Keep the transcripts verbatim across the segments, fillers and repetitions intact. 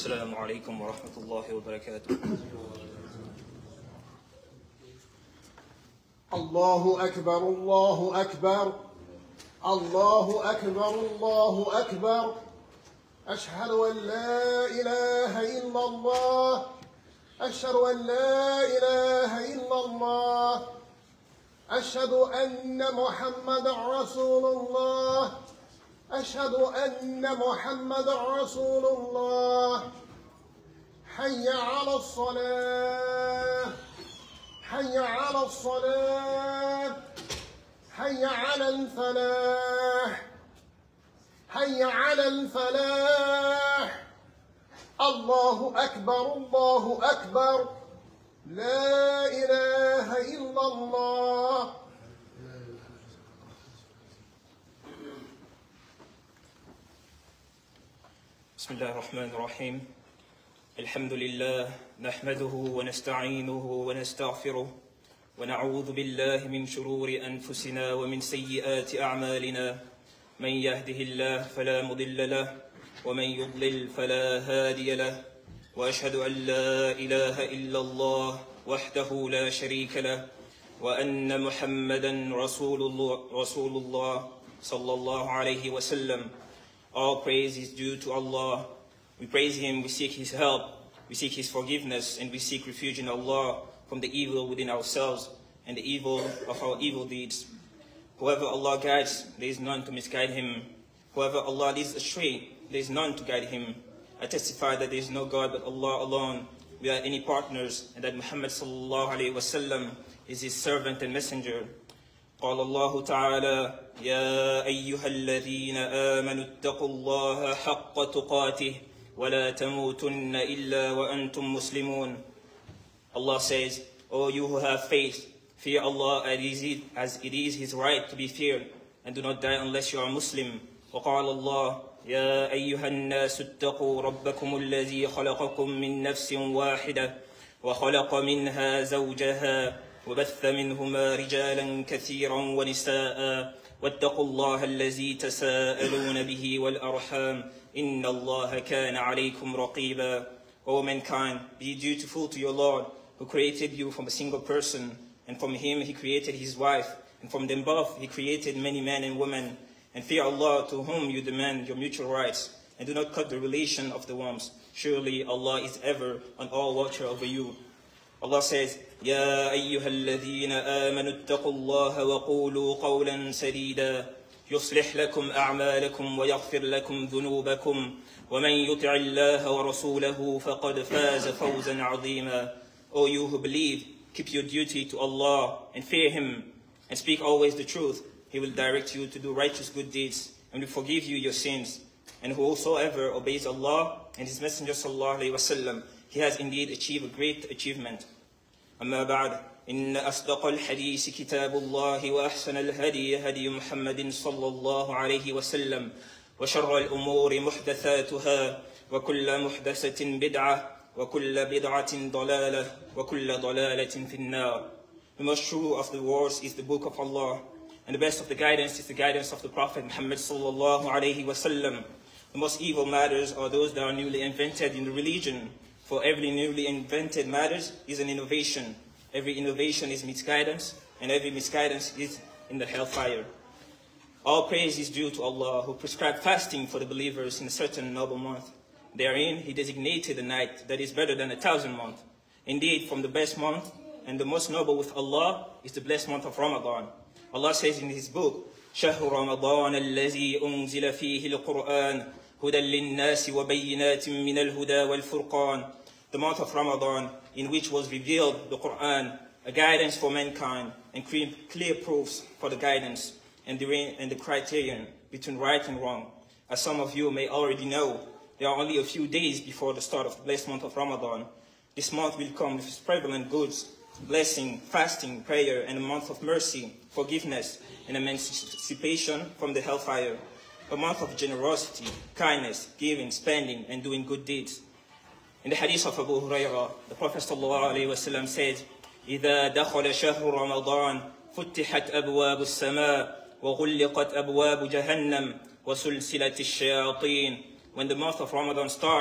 السلام عليكم ورحمة الله وبركاته. الله أكبر الله أكبر الله أكبر الله أكبر أشهد أن لا إله إلا الله أشهد أن لا إله إلا الله أشهد أن محمدا رسول الله أشهد أن محمدا رسول الله حي على الصلاة حي على الصلاة حي على الفلاح حي على الفلاح الله أكبر الله أكبر لا إله إلا الله. بسم الله الرحمن الرحيم. الحمد لله نحمده ونستعينه ونستغفره ونعوذ بالله من شرور أنفسنا ومن سيئات أعمالنا. من يهده الله فلا مضل له ومن يضلل فلا هادي له وأشهد أن لا إله إلا الله وحده لا شريك له وأن محمدا رسول الله, رسول الله صلى الله عليه وسلم. All praise is due to Allah. We praise Him, we seek His help, we seek His forgiveness, and we seek refuge in Allah from the evil within ourselves and the evil of our evil deeds. Whoever Allah guides, there is none to misguide him. Whoever Allah leads astray, there is none to guide him. I testify that there is no God but Allah alone, without any partners, and that Muhammad sallallahu alayhi wa sallam is His servant and messenger. قال الله تعالى يا أيها الذين آمنوا اتقوا الله حق تقاته ولا تموتن إلا وأنتم مسلمون. Allah says, O you who have faith, fear Allah as it is His right to be feared, and do not die unless you are Muslim. وقال الله يا أيها الناس اتقوا ربكم الذي خلقكم من نفس واحدة وخلق منها زوجها وبث منهما رجالا كثيرا ونساء واتقوا الله الذي تساءلون به والأرحام إن الله كان عليكم رقيبا. O mankind, be dutiful to your Lord, who created you from a single person, and from him He created his wife, and from them both He created many men and women. And fear Allah, to whom you demand your mutual rights, and do not cut the relation of the wombs. Surely Allah is ever on all watcher over you. Allah says, يا أيها الذين آمنوا اتقوا الله وقولوا قولا سديدا يصلح لكم أعمالكم ويغفر لكم ذنوبكم ومن يطع الله ورسوله فقد فاز فوزا عظيما. O you who believe, keep your duty to Allah and fear Him, and speak always the truth. He will direct you to do righteous good deeds, and will forgive you your sins. And whosoever obeys Allah and His Messenger sallallahu alayhi wa sallam, he has indeed achieved a great achievement. أما بعد إن أصدق الحديث كتاب الله وأحسن الهدي هدي محمد صلى الله عليه وسلم وشر الأمور محدثاتها وكل محدثة بدعة وكل بدعة ضلالة وكل ضلالة في النار. The most true of the words is the book of Allah, and the best of the guidance is the guidance of the Prophet Muhammad sallallahu alayhi wa sallam. The most evil matters are those that are newly invented in the religion. For every newly invented matters is an innovation. Every innovation is misguidance, and every misguidance is in the hellfire. All praise is due to Allah, who prescribed fasting for the believers in a certain noble month. Therein He designated a night that is better than a thousand months. Indeed, from the best month and the most noble with Allah is the blessed month of Ramadan. Allah says in His book, شهر رمضان الذي أنزل فيه القرآن هدى للناس وبينات من الهدى والفرقان. The month of Ramadan, in which was revealed the Quran, a guidance for mankind, and clear proofs for the guidance, and the, and the criterion between right and wrong. As some of you may already know, there are only a few days before the start of the blessed month of Ramadan. This month will come with its prevalent goods, blessing, fasting, prayer, and a month of mercy, forgiveness, and emancipation from the hellfire. A month of generosity, kindness, giving, spending, and doing good deeds. In the hadith of Abu Hurairah, the Prophet sallallahu alayhi wa sallam said, إِذَا دَخَلَ شَهْرُ رَمَضَانَ فُتِّحَتْ أَبْوَابُ السَّمَاءِ وَغُلِّقَتْ أَبْوَابُ جَهَنَّمَ وَسُلْسِلَةِ الشَّيَاطِينَ. When the month of Ramadan starts,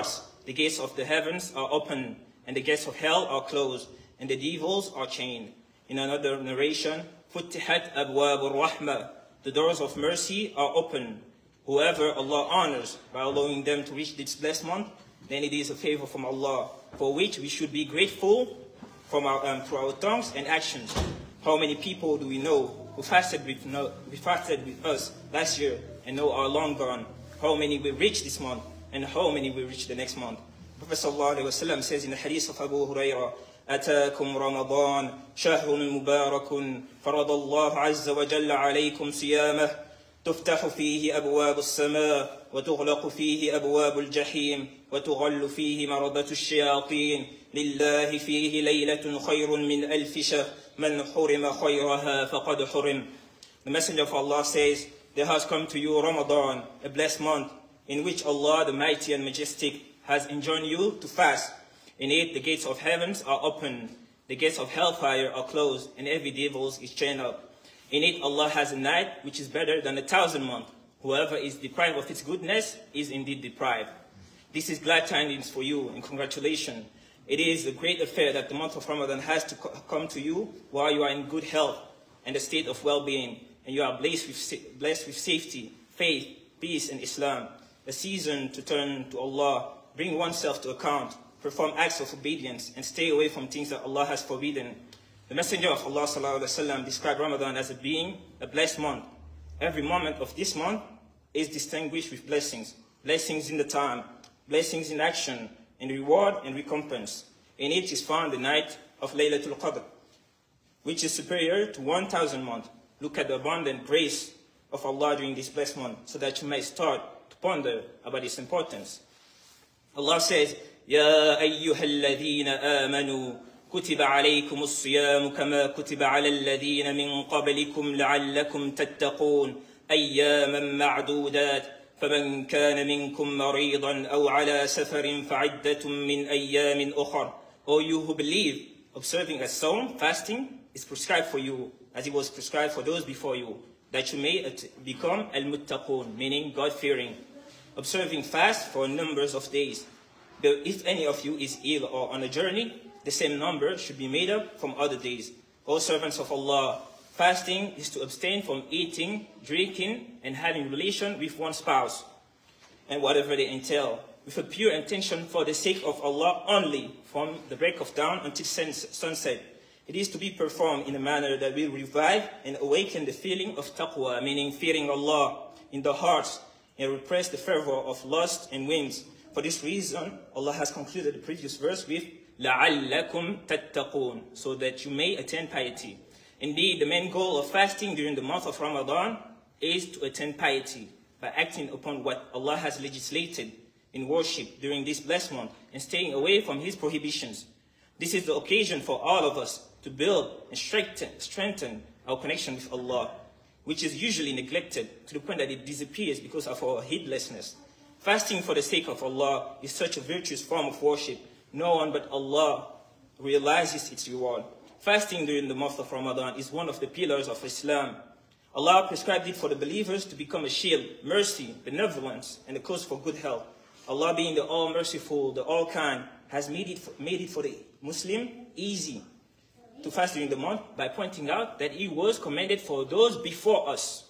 the gates of the heavens are open, and the gates of hell are closed, and the devils are chained. In another narration, فُتِحَتْ أَبْوَابُ الرَّحْمَةِ, the doors of mercy are open. Whoever Allah honors by allowing them to reach this blessed month, then it is a favor from Allah, for which we should be grateful from our, um, through our tongues and actions. How many people do we know who fasted with, no, who fasted with us last year and know are long gone? How many will reach this month, and how many will reach the next month? Prophet sallallahu alaihi wasallam says in the hadith of Abu Hurairah, أتاكم رمضان شهر مبارك فرض الله عز وجل عليكم صيامه تفتح فيه أبواب السماء وتغلق فيه أبواب الجحيم وتغل فيه مرضة الشياطين لله فيه ليلة خير من ألف شهر من حرم خيرها فقد حرم. The Messenger of Allah says, there has come to you Ramadan, a blessed month, in which Allah the Mighty and Majestic has enjoined you to fast. In it, the gates of heavens are open, the gates of hellfire are closed, and every devil is chained up. In it, Allah has a night which is better than a thousand months. Whoever is deprived of its goodness is indeed deprived. This is glad tidings for you, and congratulations. It is a great affair that the month of Ramadan has to come to you while you are in good health and a state of well-being, and you are blessed with, blessed with safety, faith, peace, and Islam. A season to turn to Allah, bring oneself to account, perform acts of obedience, and stay away from things that Allah has forbidden. The Messenger of Allah sallallahu alaihi wasallam described Ramadan as a being, a blessed month. Every moment of this month is distinguished with blessings. Blessings in the time, blessings in action, and reward and recompense. In it is found the night of Laylatul Qadr, which is superior to one thousand months. Look at the abundant grace of Allah during this blessed month, so that you may start to ponder about its importance. Allah says, يا أيها الذين آمنوا كتب عليكم الصيام كما كتب على الذين من قبلكم لعلكم تتقون أياما معدودات فمن كان منكم مريضا أو على سفر فعدة من أيام أخر. O you who believe, observing a psalm, fasting, is prescribed for you, as it was prescribed for those before you, that you may become al-muttaqun, meaning God-fearing. Observing fast for numbers of days. But if any of you is ill or on a journey, the same number should be made up from other days. O servants of Allah, fasting is to abstain from eating, drinking, and having relation with one's spouse, and whatever they entail, with a pure intention for the sake of Allah only, from the break of dawn until sunset. It is to be performed in a manner that will revive and awaken the feeling of taqwa, meaning fearing Allah, in the hearts, and repress the fervor of lust and whims. For this reason, Allah has concluded the previous verse with لَعَلَّكُمْ تَتَّقُونَ, so that you may attain piety. Indeed, the main goal of fasting during the month of Ramadan is to attain piety by acting upon what Allah has legislated in worship during this blessed month and staying away from His prohibitions. This is the occasion for all of us to build and strengthen, strengthen our connection with Allah, which is usually neglected to the point that it disappears because of our heedlessness. Fasting for the sake of Allah is such a virtuous form of worship. No one but Allah realizes its reward. Fasting during the month of Ramadan is one of the pillars of Islam. Allah prescribed it for the believers to become a shield, mercy, benevolence, and a cause for good health. Allah, being the all-merciful, the all-kind, has made it, for, made it for the Muslim easy to fast during the month by pointing out that it was commanded for those before us.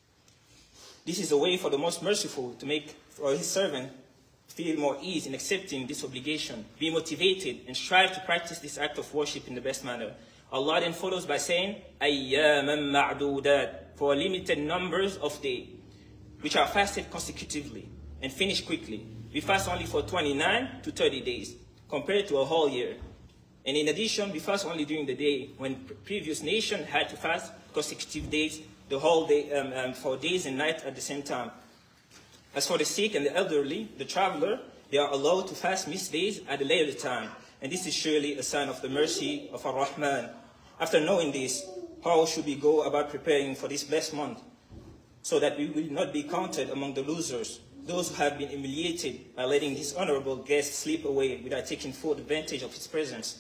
This is a way for the most merciful to make for His servant feel more ease in accepting this obligation, be motivated, and strive to practice this act of worship in the best manner. Allah then follows by saying, أَيَّامًا مَعْدُودَاتٍ, for limited numbers of days, which are fasted consecutively and finished quickly. We fast only for twenty-nine to thirty days, compared to a whole year. And in addition, we fast only during the day, when previous nation had to fast consecutive days, the whole day, um, um, for days and nights at the same time. As for the sick and the elderly, the traveler, they are allowed to fast missed days at a later time. And this is surely a sign of the mercy of Ar-Rahman. After knowing this, how should we go about preparing for this blessed month, so that we will not be counted among the losers, those who have been humiliated by letting this honorable guest slip away without taking full advantage of his presence?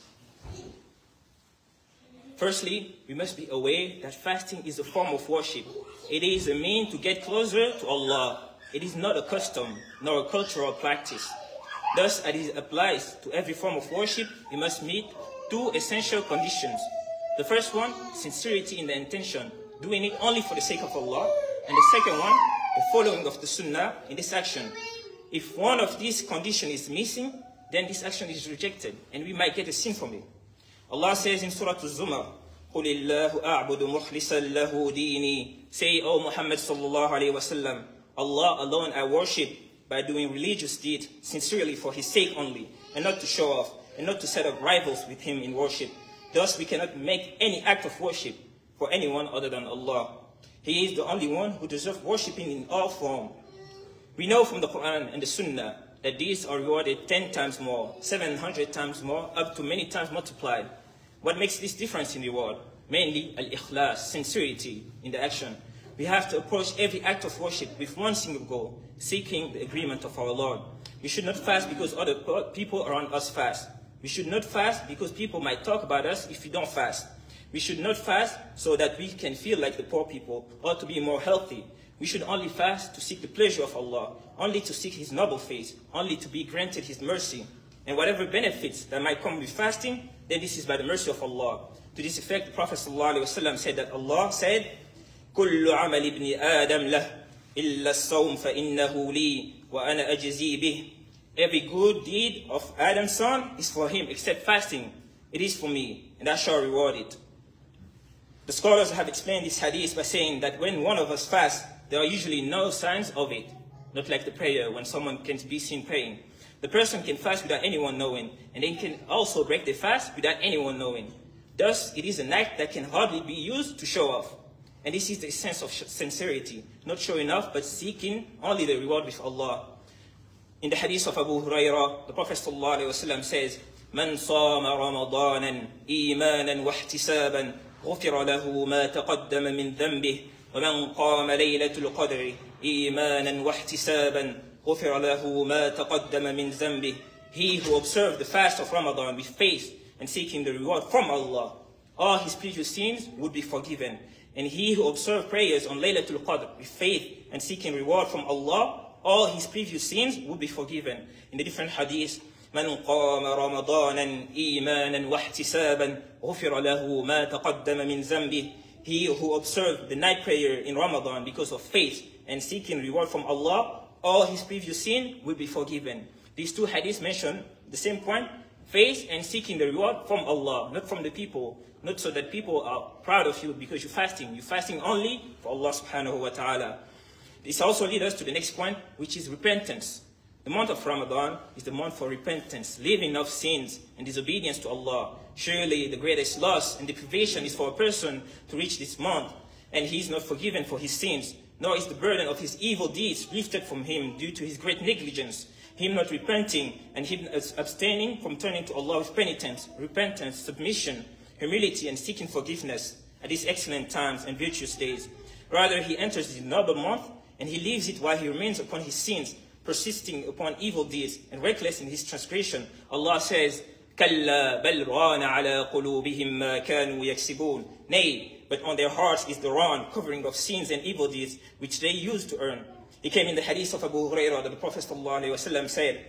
Firstly, we must be aware that fasting is a form of worship. It is a means to get closer to Allah. It is not a custom, nor a cultural practice. Thus, as it applies to every form of worship, we must meet two essential conditions. The first one, sincerity in the intention, doing it only for the sake of Allah. And the second one, the following of the Sunnah in this action. If one of these conditions is missing, then this action is rejected, and we might get a sin from it. Allah says in Surah Al-Zumar, قُلِ اللَّهُ أَعْبُدُ مُخْلِصًا لَهُ دِينِي. Say, O Muhammad sallallahu alayhi wa sallam, Allah alone I worship by doing religious deeds sincerely for His sake only, and not to show off, and not to set up rivals with Him in worship. Thus we cannot make any act of worship for anyone other than Allah. He is the only one who deserves worshipping in all form. We know from the Quran and the Sunnah that these are rewarded ten times more, seven hundred times more, up to many times multiplied. What makes this difference in reward? Mainly al-ikhlas, sincerity in the action. We have to approach every act of worship with one single goal, seeking the agreement of our Lord. We should not fast because other people around us fast. We should not fast because people might talk about us if we don't fast. We should not fast so that we can feel like the poor people or to be more healthy. We should only fast to seek the pleasure of Allah, only to seek His noble face, only to be granted His mercy. And whatever benefits that might come with fasting, then this is by the mercy of Allah. To this effect, the Prophet ﷺ said that Allah said, كُلُّ عَمَلِ ابْنِ آدَمْ لَهُ إِلَّا الصَّوْمَ فَإِنَّهُ لِي وَأَنَا أَجْزِي بِهِ. Every good deed of Adam's son is for him, except fasting. It is for me, and I shall reward it. The scholars have explained this hadith by saying that when one of us fasts, there are usually no signs of it. Not like the prayer, when someone can be seen praying. The person can fast without anyone knowing, and they can also break the fast without anyone knowing. Thus, it is an act that can hardly be used to show off. And this is the sense of sincerity, not showing off, but seeking only the reward with Allah. In the hadith of Abu Hurairah, the Prophet ﷺ says, مَنْ صَامَ رَمَضَانًا إِيمَانًا وَاحْتِسَابًا غُفِرَ لَهُ مَا تَقَدَّمَ مِنْ ذَنْبِهِ وَمَنْ قَامَ لَيْلَةُ الْقَدْرِ إِيمَانًا وَاحْتِسَابًا غُفِرَ لَهُ مَا تَقَدَّمَ مِنْ ذَنْبِهِ. He who observed the fast of Ramadan with faith and seeking the reward from Allah, all his previous sins would be forgiven. And he who observed prayers on Laylatul Qadr with faith and seeking reward from Allah, all his previous sins would be forgiven. In the different hadiths, مَنْ قَامَ رَمَضَانًا إِيمَانًا وَاحْتِسَابًا غُفِرَ لَهُ مَا تَقَدَّمَ مِنْ ذَنْبِهِ. He who observed the night prayer in Ramadan because of faith and seeking reward from Allah, all his previous sin will be forgiven. These two hadiths mention the same point, faith and seeking the reward from Allah, not from the people. Not so that people are proud of you because you're fasting. You're fasting only for Allah subhanahu wa ta'ala. This also leads us to the next point, which is repentance. The month of Ramadan is the month for repentance, leaving of sins and disobedience to Allah. Surely the greatest loss and deprivation is for a person to reach this month, and he is not forgiven for his sins, nor is the burden of his evil deeds lifted from him due to his great negligence, him not repenting and him abstaining from turning to Allah with penitence, repentance, submission, humility, and seeking forgiveness at these excellent times and virtuous days. Rather, he enters the noble month and he leaves it while he remains upon his sins, persisting upon evil deeds and reckless in his transgression. Allah says, كَلَّا بَلْ رَانَ عَلَىٰ قُلُوبِهِمْ مَا كَانُوا يَكْسِبُونَ. Nay, but on their hearts is the Ran, covering of sins and evil deeds, which they used to earn. It came in the hadith of Abu Hurairah that the Prophet ﷺ said,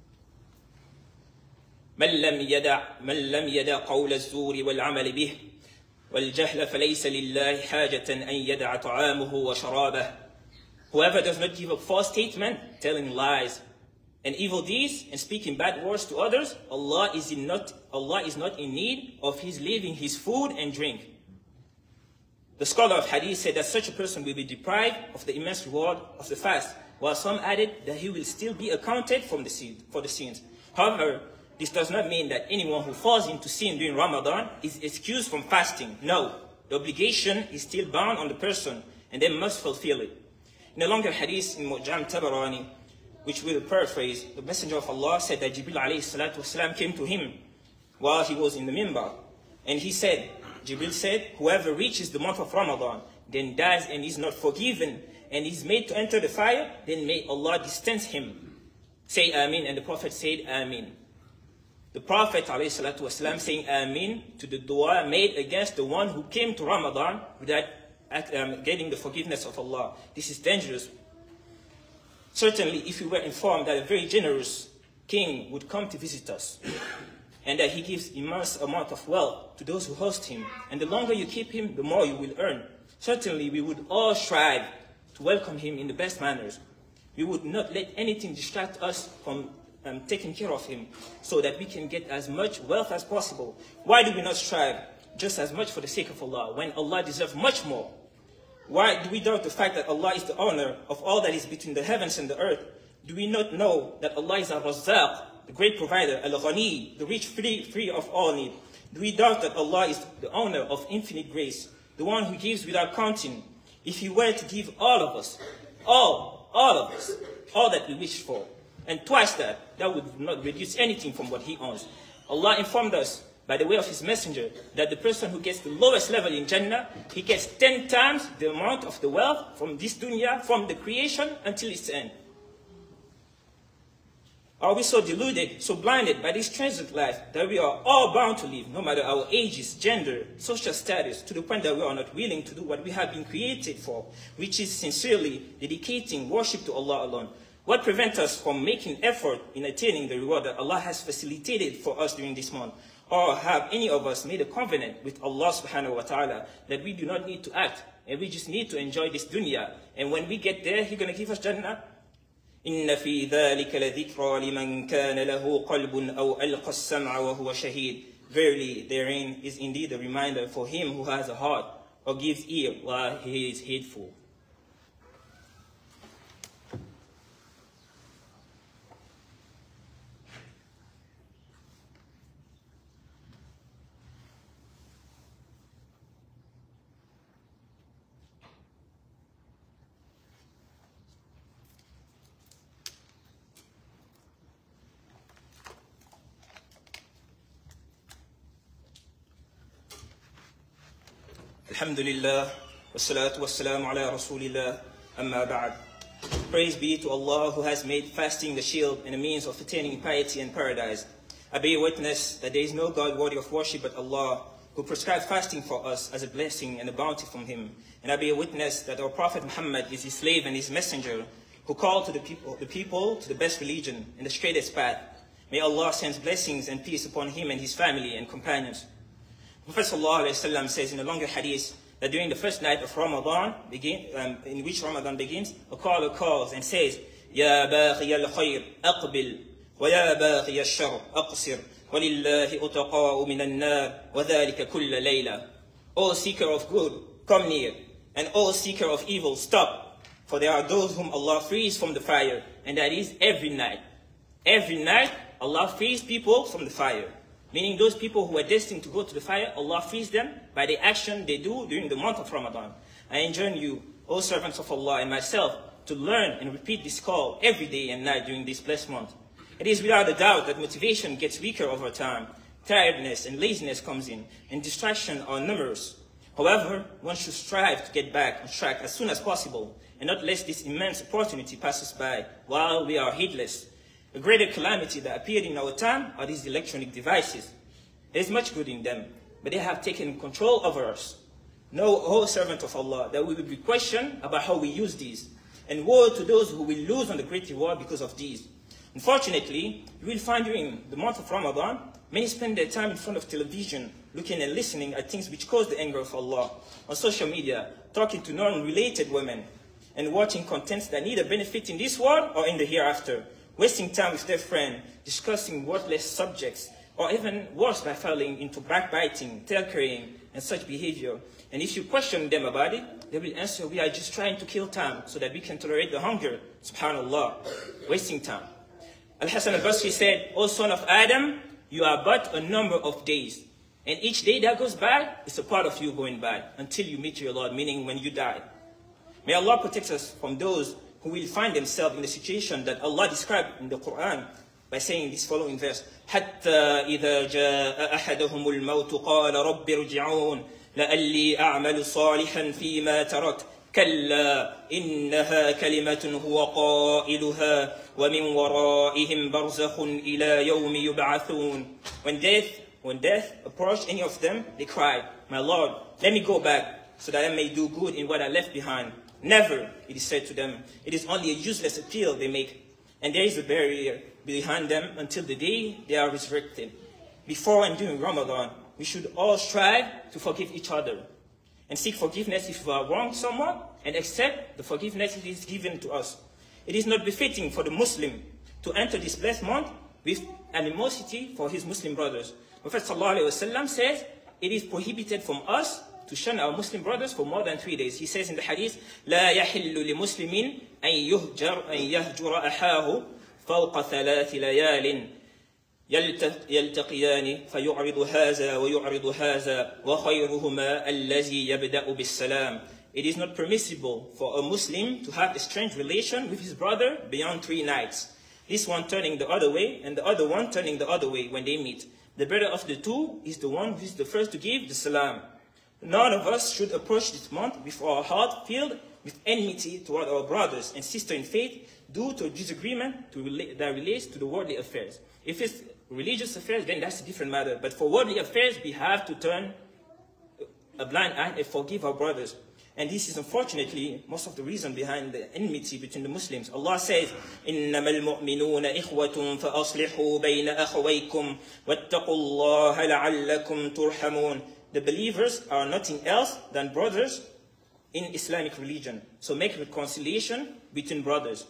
مَنْ لَمْ يَدَعْ مَنْ لَمْ يَدَعْ قَوْلَ الزُّورِ وَالْعَمَلِ بِهِ وَالْجَهْلَ فَلَيْسَ لِلَّهِ حَاجَةً أَنْ يَدَعَ طَعَامُهُ وَشَرَابَهُ. Whoever does not give up false statement, telling lies, and evil deeds, and speaking bad words to others, Allah is, in not, Allah is not in need of his leaving his food and drink. The scholar of Hadith said that such a person will be deprived of the immense reward of the fast, while some added that he will still be accounted from the sin, for the sins. However, this does not mean that anyone who falls into sin during Ramadan is excused from fasting. No, the obligation is still bound on the person, and they must fulfill it. In a longer hadith in Mu'jam Tabarani, which we'll paraphrase, the Messenger of Allah said that Jibril alayhi salatu wasalam came to him while he was in the minbar. And he said, Jibril said, whoever reaches the month of Ramadan, then dies and is not forgiven, and is made to enter the fire, then may Allah distance him. Say Ameen, and the Prophet said Ameen. The Prophet alayhi salatu wasalam saying Ameen to the dua made against the one who came to Ramadan without Um, getting the forgiveness of Allah. This is dangerous. Certainly, if you were informed that a very generous king would come to visit us, and that he gives immense amount of wealth to those who host him, and the longer you keep him, the more you will earn. Certainly, we would all strive to welcome him in the best manners. We would not let anything distract us from um, taking care of him, so that we can get as much wealth as possible. Why do we not strive just as much for the sake of Allah, when Allah deserves much more? Why do we doubt the fact that Allah is the owner of all that is between the heavens and the earth? Do we not know that Allah is Ar-Razzaq, the great provider, Al-Ghani, the rich, free, free of all need? Do we doubt that Allah is the owner of infinite grace, the one who gives without counting? If He were to give all of us, all, all of us, all that we wish for, and twice that, that would not reduce anything from what He owns. Allah informed us by the way of His messenger that the person who gets the lowest level in Jannah, he gets ten times the amount of the wealth from this dunya, from the creation until its end. Are we so deluded, so blinded by this transient life that we are all bound to live, no matter our ages, gender, social status, to the point that we are not willing to do what we have been created for, which is sincerely dedicating worship to Allah alone? What prevents us from making effort in attaining the reward that Allah has facilitated for us during this month? Or have any of us made a covenant with Allah subhanahu wa ta'ala that we do not need to act, and we just need to enjoy this dunya, and when we get there, He's going to give us Jannah? إن في ذلك لذكرى لمن كان له قلب أو ألقى السمع وهو شهيد. Verily, therein is indeed a reminder for him who has a heart or gives ear while he is heedful. Alhamdulillah, wassalatu wassalamu ala rasulillah, amma ba'd. Praise be to Allah who has made fasting the shield and a means of attaining piety and paradise. I bear witness that there is no God worthy of worship but Allah, who prescribed fasting for us as a blessing and a bounty from Him. And I bear witness that our Prophet Muhammad is His slave and His messenger, who called to the people, the people to the best religion and the straightest path. May Allah send blessings and peace upon him and his family and companions. Prophet ﷺ says in a longer hadith that during the first night of Ramadan, begin, um, in which Ramadan begins, a caller calls and says, Ya baghi al-khayr, aqbil, wa ya baghi al-shar, aqsir, wa lillahi utaqa'u min al-nar, wa dhalika kulla layla. O seeker of good, come near, and O seeker of evil, stop, for there are those whom Allah frees from the fire, and that is every night. Every night, Allah frees people from the fire. Meaning those people who are destined to go to the fire, Allah frees them by the action they do during the month of Ramadan. I enjoin you, O servants of Allah and myself, to learn and repeat this call every day and night during this blessed month. It is without a doubt that motivation gets weaker over time. Tiredness and laziness comes in, and distraction are numerous. However, one should strive to get back on track as soon as possible, and not let this immense opportunity pass us by while we are heedless. A greater calamity that appeared in our time are these electronic devices. There is much good in them, but they have taken control over us. Know, O servant of Allah, that we will be questioned about how we use these, and woe to those who will lose on the great reward because of these. Unfortunately, you will find during the month of Ramadan, many spend their time in front of television, looking and listening at things which cause the anger of Allah, on social media, talking to non-related women, and watching contents that neither benefit in this world or in the hereafter, wasting time with their friend, discussing worthless subjects, or even worse, by falling into backbiting, tail-carrying, and such behavior. And if you question them about it, they will answer, we are just trying to kill time so that we can tolerate the hunger. Subhanallah, wasting time. Al-Hasan al-Basri said, O son of Adam, you are but a number of days, and each day that goes by is a part of you going by until you meet your Lord, meaning when you die. May Allah protect us from those who will find themselves in the situation that Allah described in the Quran by saying this following verse, حَتَّى إِذَا جَاءَ أَحَدَهُمُ الْمَوْتُ قَالَ رَبِّ ارْجِعُونَ لَأَلِّي أَعْمَلُ صَالِحًا فِي مَا تَرَكْتُ كَلَّا إِنَّهَا كَلِمَةٌ هُوَ قَائِلُهَا وَمِنْ وَرَائِهِمْ بَرْزَخٌ إِلَى يَوْمِ يُبْعَثُونَ. When death, when death approached any of them, they cried, my Lord, let me go back so that I may do good in what I left behind. Never, it is said to them. It is only a useless appeal they make. and there is a barrier behind them until the day they are resurrected. Before and during Ramadan, we should all strive to forgive each other and seek forgiveness if we are wrong someone and accept the forgiveness that is given to us. It is not befitting for the Muslim to enter this blessed month with animosity for his Muslim brothers. Prophet sallallahu alaihi wasallam says it is prohibited from us to shun our Muslim brothers for more than three days. He says in the hadith, لا يحل لمسلم أن يهجر أن يهجر أخاه فوق ثلاث ليال يلتقيان فيعرض هذا ويعرض هذا وخيرهما الذي يبدأ بالسلام. It is not permissible for a Muslim to have a strange relation with his brother beyond three nights. This one turning the other way and the other one turning the other way when they meet. The better of the two is the one who is the first to give the salam. None of us should approach this month with our heart filled with enmity toward our brothers and sisters in faith due to a disagreement to relate, that relates to the worldly affairs. If it's religious affairs, then that's a different matter. But for worldly affairs, we have to turn a blind eye and forgive our brothers. And this is unfortunately most of the reason behind the enmity between the Muslims. Allah says, إِنَّمَا الْمُؤْمِنُونَ إِخْوَةٌ فَأَصْلِحُوا بَيْنَ أَخَوَيْكُمْ وَاتَّقُوا اللَّهَ لَعَلَّكُمْ تُرْحَمُونَ. The believers are nothing else than brothers in Islamic religion. So make reconciliation between brothers.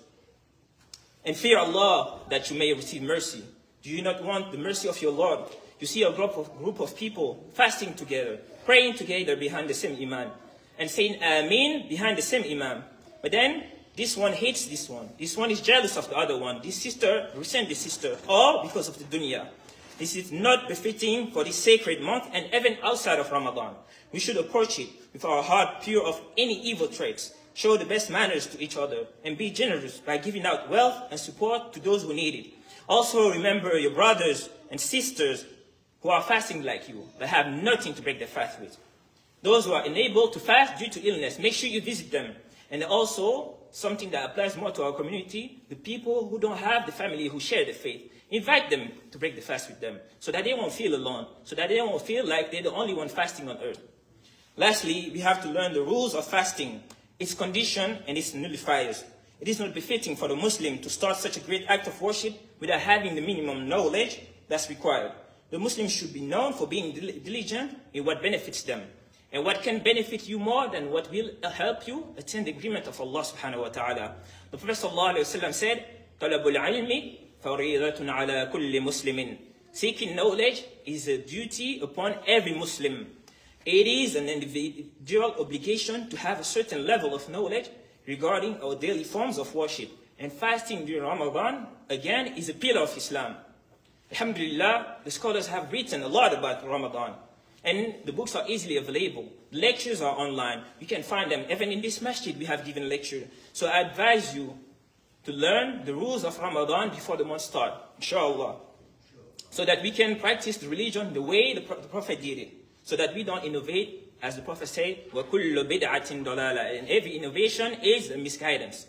And fear Allah that you may receive mercy. Do you not want the mercy of your Lord? You see a group of, group of people fasting together, praying together behind the same imam, and saying Ameen behind the same imam. But then, this one hates this one. This one is jealous of the other one. This sister resents this sister, all because of the dunya. This is not befitting for this sacred month and even outside of Ramadan. We should approach it with our heart pure of any evil traits, show the best manners to each other, and be generous by giving out wealth and support to those who need it. Also remember your brothers and sisters who are fasting like you, but have nothing to break their fast with. Those who are unable to fast due to illness, make sure you visit them. And also, something that applies more to our community, the people who don't have the family who share the faith. Invite them to break the fast with them, so that they won't feel alone, so that they won't feel like they're the only one fasting on earth. Lastly, we have to learn the rules of fasting, its condition and its nullifiers. It is not befitting for the Muslim to start such a great act of worship without having the minimum knowledge that's required. The Muslims should be known for being diligent in what benefits them. And what can benefit you more than what will help you attain the agreement of Allah subhanahu wa ta'ala. The Prophet sallallahu alayhi wa sallam said, طَلَبُ الْعِلْمِ فَرِيضَةٌ عَلَى كُلِّ مُسْلِمٍ. Seeking knowledge is a duty upon every Muslim. It is an individual obligation to have a certain level of knowledge regarding our daily forms of worship. And fasting during Ramadan, again, is a pillar of Islam. Alhamdulillah, the scholars have written a lot about Ramadan. And the books are easily available. The lectures are online. You can find them. Even in this masjid, we have given lecture. So I advise you to learn the rules of Ramadan before the month starts, inshallah. So that we can practice the religion the way the Prophet did it. So that we don't innovate, as the Prophet said, وَكُلُّ بِدْعَةٍ ضَلَالَةٍ. And every innovation is a misguidance.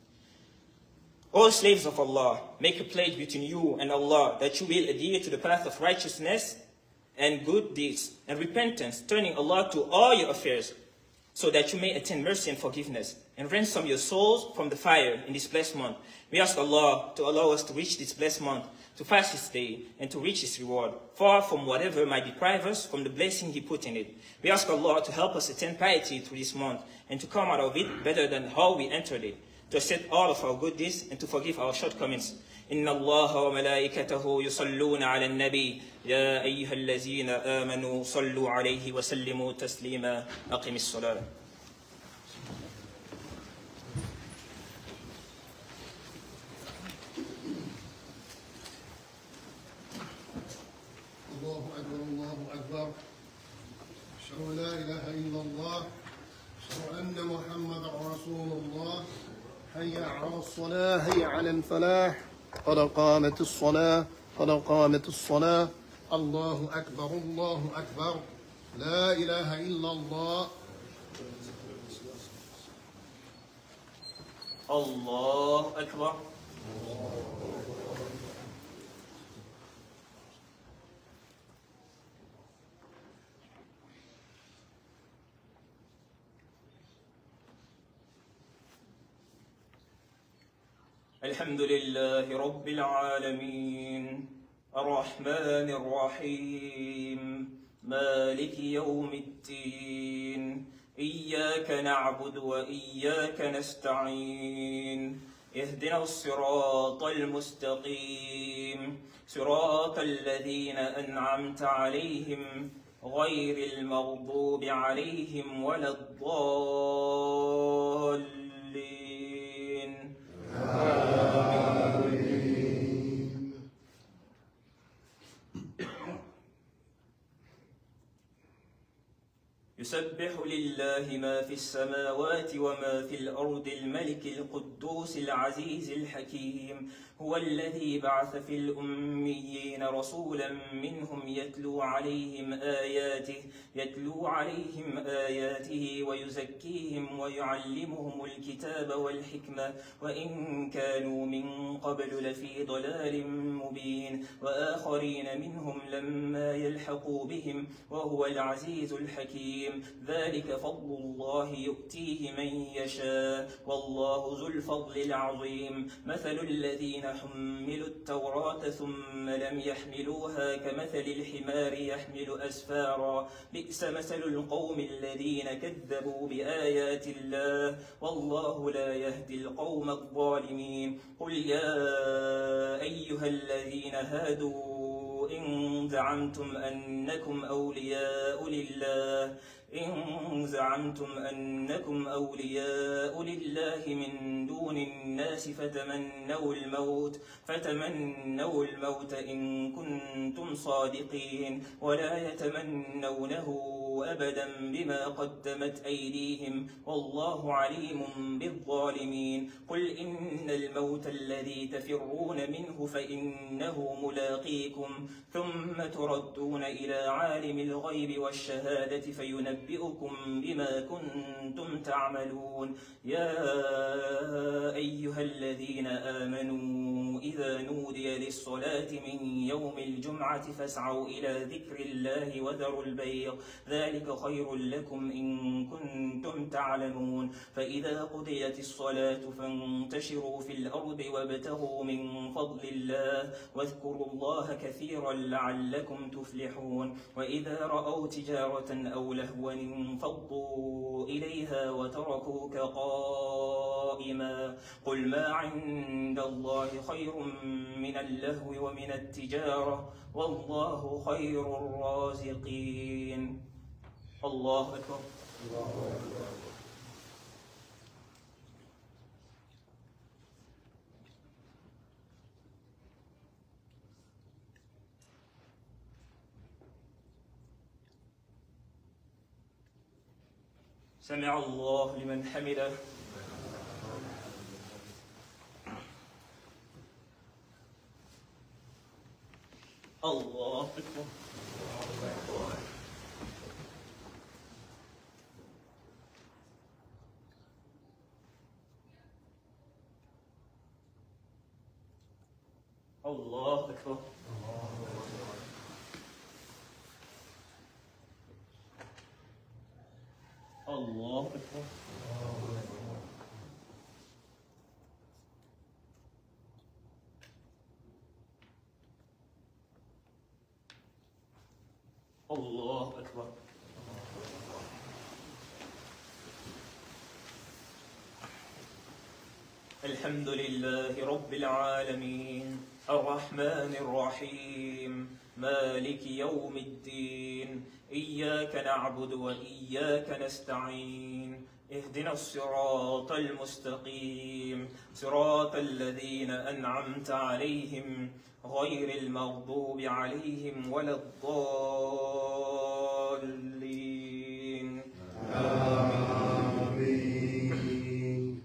O slaves of Allah, make a pledge between you and Allah that you will adhere to the path of righteousness and good deeds and repentance, turning Allah to all your affairs, so that you may attain mercy and forgiveness and ransom your souls from the fire in this blessed month. We ask Allah to allow us to reach this blessed month, to fast this day, and to reach His reward, far from whatever might deprive us from the blessing He put in it. We ask Allah to help us attain piety through this month and to come out of it better than how we entered it, to accept all of our good deeds and to forgive our shortcomings. إن الله وملائكته يصلون على النبي يا أيها الذين آمنوا صلوا عليه وسلموا تسليما أقم الصلاة. الله أكبر الله أكبر أشهد أن لا إله إلا الله أشهد أن محمدا رسول الله هيا على الصلاة هيا على الفلاح قد قامت الصلاة قد قامت الصلاة الله أكبر الله أكبر لا إله إلا الله الله أكبر. الحمد لله رب العالمين الرحمن الرحيم مالك يوم الدين إياك نعبد وإياك نستعين اهدنا الصراط المستقيم صراط الذين أنعمت عليهم غير المغضوب عليهم ولا الضالين آمين. يسبح لله ما في السماوات وما في الأرض الملك القدوس العزيز الحكيم هو الذي بعث في الأميين رسولا منهم يتلو عليهم آياته يتلو عليهم آياته ويزكيهم ويعلمهم الكتاب والحكمة وإن كانوا من قبل لفي ضلال مبين وآخرين منهم لما يلحقوا بهم وهو العزيز الحكيم ذلك فضل الله يؤتيه من يشاء والله ذو الفضل العظيم مثل الذين حملوا التوراة ثم لم يحملوها كمثل الحمار يحمل أسفارا بئس مثل القوم الذين كذبوا بآيات الله والله لا يهدي القوم الظالمين قل يا أيها الذين هادوا إن زعمتم أنكم أولياء لله إن زعمتم أنكم أولياء لله من دون الناس فتمنوا الموت فتمنوا الموت إن كنتم صادقين ولا يتمنونه أبدا بما قدمت أيديهم والله عليم بالظالمين قل إن الموت الذي تفرون منه فإنه ملاقيكم ثم تردون إلى عالم الغيب والشهادة فينبئكم بما كنتم تعملون يا أيها الذين آمنوا إذا نودي للصلاة من يوم الجمعة فاسعوا إلى ذكر الله وذروا البيع ذلك خير لكم إن كنتم تعلمون فإذا قضيت الصلاة فانتشروا في الأرض وابتغوا من فضل الله واذكروا الله كثيرا لعلكم تفلحون وإذا رأوا تجارة أو لهوا انفضوا إليها وتركوك قائما قل ما عند الله خير من اللهو ومن التجارة والله خير الرازقين الله أكبر الله أكبر سمع الله لمن حمده الله أكبر الله أكبر الله أكبر الله أكبر الحمد لله رب العالمين الرحمن الرحيم مالك يوم الدين إياك نعبد وإياك نستعين اهدنا الصراط المستقيم صراط الذين أنعمت عليهم غير المغضوب عليهم ولا الضالين آمين.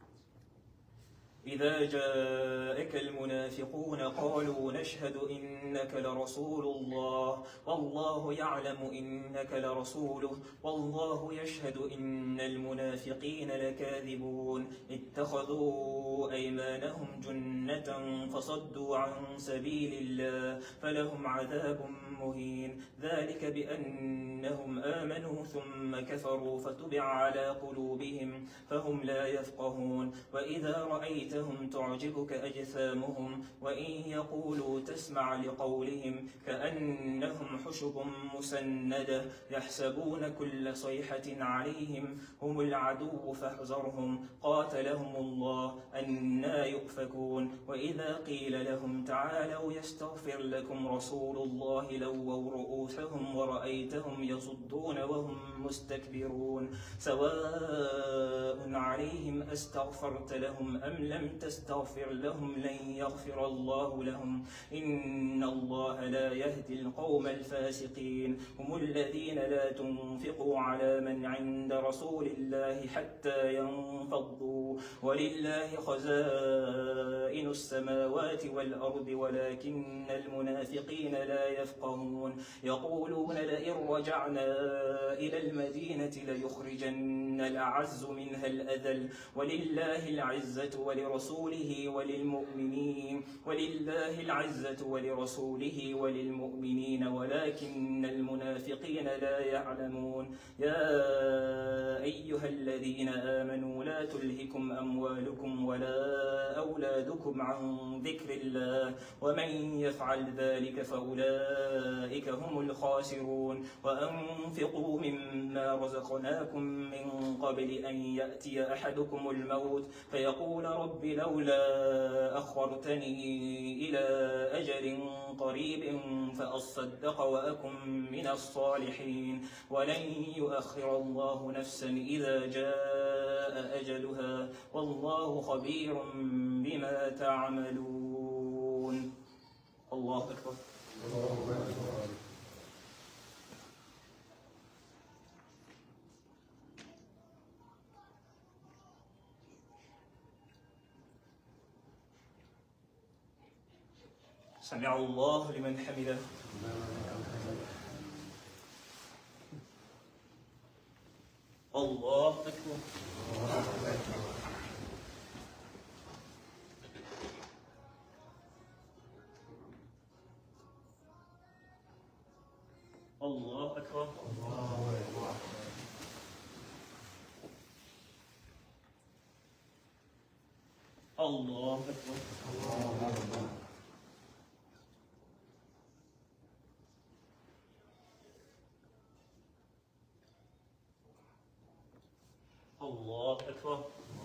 إذا جاءك المنافقون قالوا نشهد إنك لرسول الله والله يعلم إنك لرسوله والله يشهد إن المنافقين لكاذبون اتخذوا أيمانهم جنة فصدوا عن سبيل الله فلهم عذاب مهين ذلك بأنهم آمنوا ثم كفروا فتبع على قلوبهم فهم لا يفقهون وإذا رأيت رأيتهم تعجبك أجسامهم وإن يقولوا تسمع لقولهم كأنهم حشب مسندة يحسبون كل صيحة عليهم هم العدو فاحذرهم قاتلهم الله أنى يؤفكون وإذا قيل لهم تعالوا يستغفر لكم رسول الله لووا رؤوسهم ورأيتهم يصدون وهم مستكبرون سواء عليهم أستغفرت لهم أم لم تستغفر لهم لن يغفر الله لهم إن الله لا يهدي القوم الفاسقين هم الذين لا تنفقوا على من عند رسول الله حتى ينفضوا ولله خزائن السماوات والأرض ولكن المنافقين لا يفقهون يقولون لئن رجعنا إلى المدينة ليخرجن الأعز منها الأذل ولله العزة ولرسوله وللمؤمنين ولله العزة ولرسوله وللمؤمنين ولكن المنافقين لا يعلمون يا أيها الذين آمنوا لا تلهكم أموالكم ولا أولادكم عن ذكر الله ومن يفعل ذلك فأولئك هم الخاسرون وأنفقوا مما رزقناكم من قبل أن يأتي أحدكم الموت فيقول رب لولا أخرتني إلى أجل قريب فأصدق وأكن من الصالحين ولن يؤخر الله نفسا إذا جاء أجلها والله خبير بما تعملون الله أكبر سمع الله لمن حمده الله أكبر الله أكبر الله أكبر الله أكبر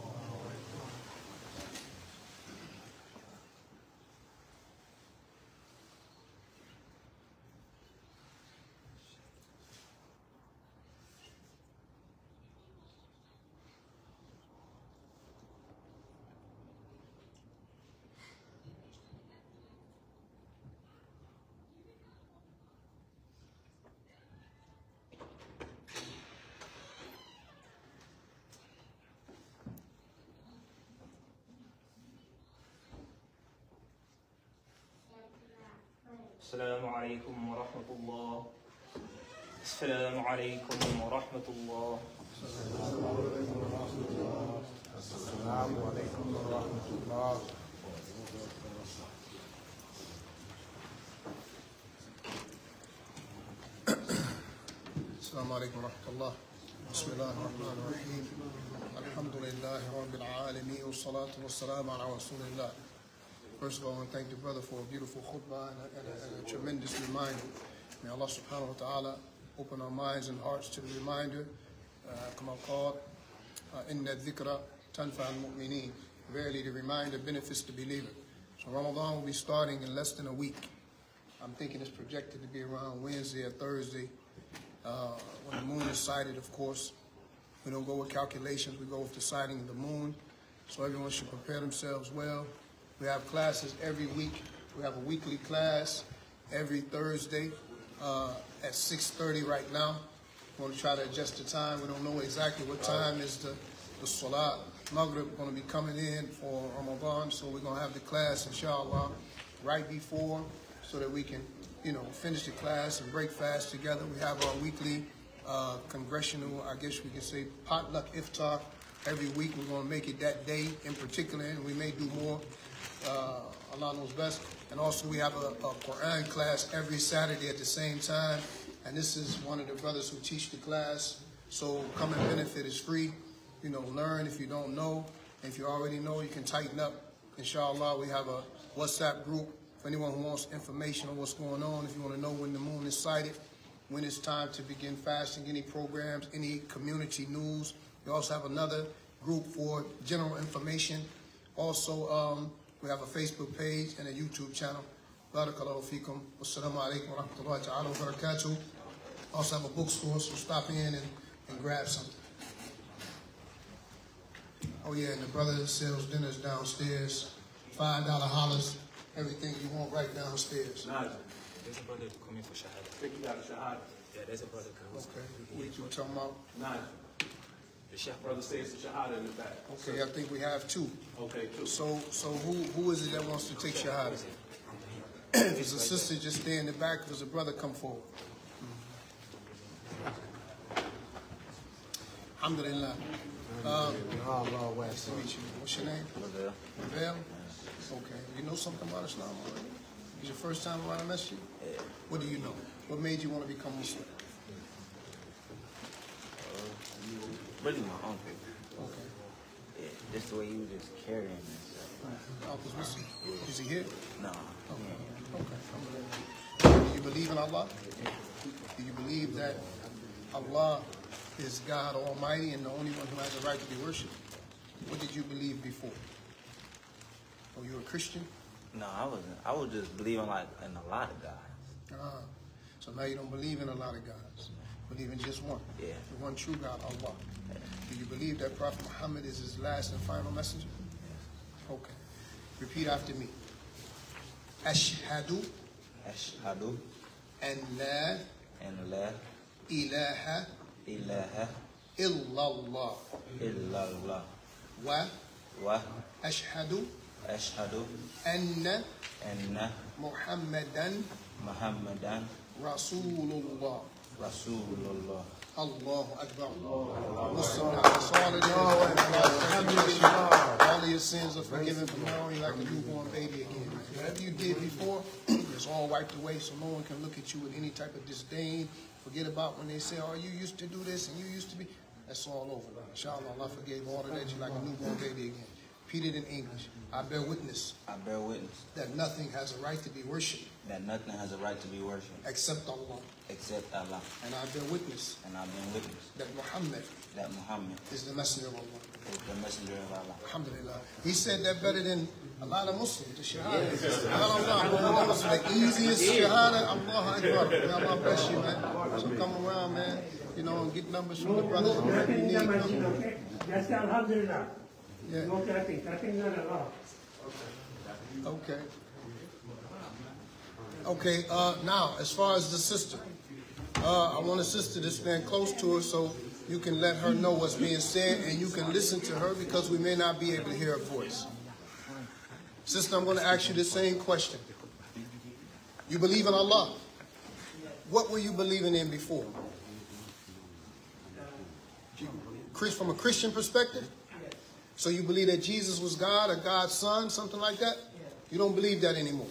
السلام عليكم ورحمة الله السلام عليكم ورحمة الله السلام عليكم ورحمة الله السلام عليكم ورحمة الله بسم الله الرحمن الرحيم الحمد لله رب العالمين والصلاة والسلام على رسول الله. First of all, I want to thank the brother for a beautiful khutbah and a, and a, and a tremendous reminder. May Allah subhanahu wa ta'ala open our minds and hearts to the reminder. Come on, called Inna dhikra tanfa al-mu'mineen. Verily, the reminder benefits the believer. So Ramadan will be starting in less than a week. I'm thinking it's projected to be around Wednesday or Thursday. Uh, when the moon is sighted, of course. We don't go with calculations, we go with the sighting of the moon. So everyone should prepare themselves well. We have classes every week. We have a weekly class every Thursday uh, at six thirty right now. We're going to try to adjust the time. We don't know exactly what time is the, the Salat. Maghrib going to be coming in for Ramadan, so we're going to have the class, inshallah, right before so that we can, you know, finish the class and break fast together. We have our weekly uh, congressional, I guess we can say, potluck iftar. Every week we're going to make it that day in particular, and we may do more. Uh, Allah knows best. And also we have a, a Quran class every Saturday at the same time. And this is one of the brothers who teach the class. So come and benefit. It's free. You know, learn if you don't know. If you already know, you can tighten up. Inshallah, we have a WhatsApp group for anyone who wants information on what's going on. If you want to know when the moon is sighted, when it's time to begin fasting, any programs, any community news. We also have another group for general information. Also, um, we have a Facebook page and a YouTube channel. Barakallahu feekum. Wassalamu alaikum wa rahmatullahi ta'ala wa barakatuh. Also have a bookstore, so stop in and, and grab something. Oh yeah, and the brother that sells dinners downstairs, five dollar hollers, everything you want right downstairs. Nah, there's a brother coming for Shahada. I think you got a Shahada. Yeah, there's a brother coming. Okay, what you talking about? Nah, the Sheikh brother says the Shahada in the back. Okay, I think we have two. Okay, two. So, so who who is it that wants to take Shahada? If it's a sister, just stay in the back. If it's a brother, come forward. Alhamdulillah. Um, nice to meet you. What's your name? Lavelle. Lavelle? Okay. You know something about Islam already? Is your first time around a masjid? Yeah. What do you know? What made you want to become Muslim? Uh, really my uncle. Okay. Yeah, just the way he was just carrying himself. Uncle's Muslim? Is he here? No. Okay. Okay. Do you believe in Allah? Do you believe that Allah is God Almighty and the only one who has the right to be worshipped? What did you believe before? Oh, you a Christian? No, I wasn't. I was just believing like in a lot of gods. Ah, so now you don't believe in a lot of gods. Believe in just one. Yeah. The one true God, Allah. Yeah. Do you believe that Prophet Muhammad is his last and final messenger? Okay. Repeat after me. Ashhadu Ashhadu an la an la ilaha ilaha illallah illallah wa wa ashhadu ashhadu anna anna Muhammadan Muhammadan Rasulullah. Rasulullah. Allahu Akbar. Muslim, that's all it is. All of your sins are forgiven from now on. You're like a newborn baby again. Whatever you did before, it's all wiped away, so no one can look at you with any type of disdain. Forget about when they say, oh, you used to do this and you used to be. That's all over. Inshallah, Allah forgave all of that. You're like a newborn baby again. Repeat it in English. I bear witness. I bear witness That nothing has a right to be worshipped. that nothing has a right to be worshipped Except Allah. except Allah. And I bear witness. And I've been witness That Muhammad that Muhammad is the messenger of Allah. is the messenger of Allah. Alhamdulillah. He said that better than a lot of Muslims. The Shahada. That was the easiest Shahada. Allah Akbar. May Allah bless you, man. So come around, man. You know, and get numbers from the brothers. Whatever you need. Come. Just Alhamdulillah. Yeah. No nothing. Nothing not at all. Okay. Okay. Uh, now, as far as the sister, uh, I want a sister to stand close to her so you can let her know what's being said and you can listen to her because we may not be able to hear her voice. Sister, I'm going to ask you the same question. You believe in Allah? What were you believing in before? From a Christian perspective? So you believe that Jesus was God or God's son, something like that? You don't believe that anymore.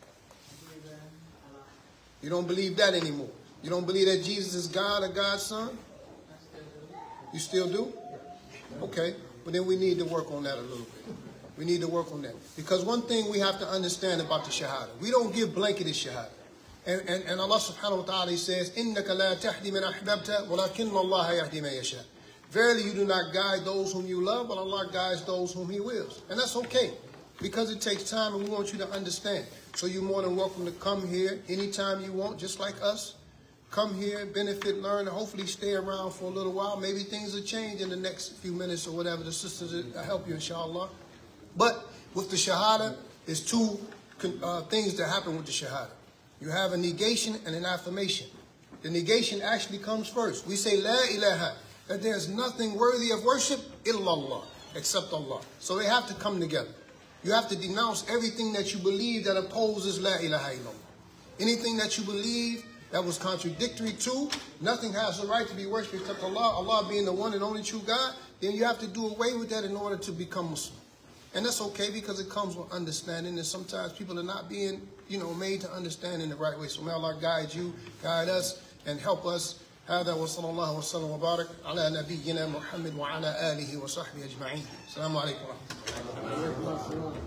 You don't believe that anymore. You don't believe that Jesus is God or God's son? You still do? Okay, but then we need to work on that a little bit. We need to work on that. Because one thing we have to understand about the Shahada, we don't give blanketed Shahada. And, and, and Allah subhanahu wa ta'ala says, إِنَّكَ لَا تَهْدِي مَنْ أَحْبَبْتَ وَلَكِنَّ اللَّهَ يَهْدِي مَنْ يَشَاءُ. Verily, you do not guide those whom you love, but Allah guides those whom He wills. And that's okay, because it takes time and we want you to understand. So you're more than welcome to come here anytime you want, just like us. Come here, benefit, learn, and hopefully stay around for a little while. Maybe things will change in the next few minutes or whatever. The sisters will help you, inshallah. But with the Shahada, there's two uh, things that happen with the Shahada. You have a negation and an affirmation. The negation actually comes first. We say, La ilaha, that there's nothing worthy of worship illallah, except Allah. So they have to come together. You have to denounce everything that you believe that opposes La ilaha illallah. Anything that you believe that was contradictory to, nothing has the right to be worshipped except Allah, Allah being the one and only true God, then you have to do away with that in order to become Muslim. And that's okay because it comes with understanding, and sometimes people are not being, you know, made to understand in the right way. So may Allah guide you, guide us, and help us هذا وصلى الله وسلم وبارك على نبينا محمد وعلى آله وصحبه أجمعين. السلام عليكم ورحمة الله.